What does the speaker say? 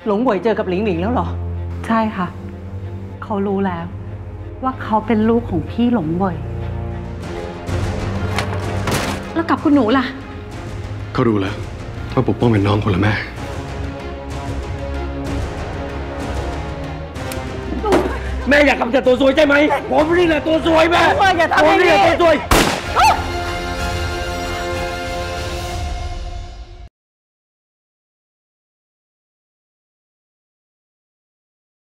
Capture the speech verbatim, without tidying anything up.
หลงบ่วยเจอกับหลิงหลิงแล้วเหรอใช่ค่ะเขารู้แล้วว่าเขาเป็นลูกของพี่หลงบ่วยแล้วกับคุณหนูล่ะเขารู้แล้วว่าปกป้องเป็นน้องคนละแม่แม่อยากกำจัดตัวซวยใช่ไหมผมนี่แหละตัวซวยแม่อย่าทำอย่างนี้ผมนี่แหละตัวซวย